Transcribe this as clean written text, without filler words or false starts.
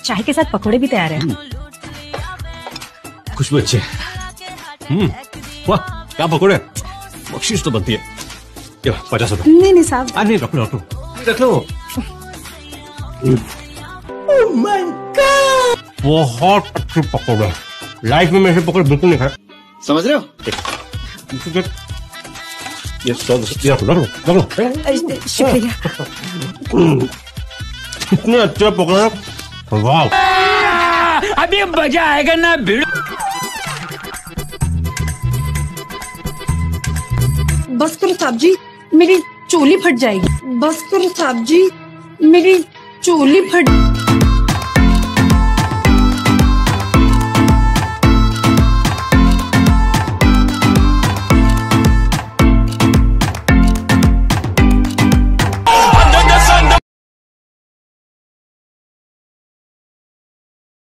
चाय के साथ पकोड़े भी तैयार है। खुशबू अच्छी है। वाह क्या पकोड़े, बख्शीश तो बनती है। 50 रुपए। नहीं साहब। नहीं रख लो रख लो। बहुत अच्छी पकोड़े, लाइफ में मैं ऐसे पकोड़े बिल्कुल नहीं खाए। समझ रहे हो? ये 100 रख लो। शुक्रिया। इतने अच्छे पकोड़े, वाह। अभी मजा आएगा ना भिड़। बस करो साहब जी, मेरी चोली फट जाएगी। बस करो साहब जी, मेरी चोली फट।